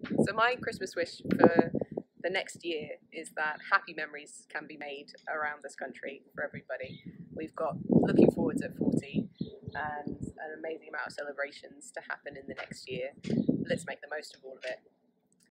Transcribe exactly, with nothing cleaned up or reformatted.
So my Christmas wish for the next year is that happy memories can be made around this country for everybody. We've got looking forwards at forty and an amazing amount of celebrations to happen in the next year. Let's make the most of all of it.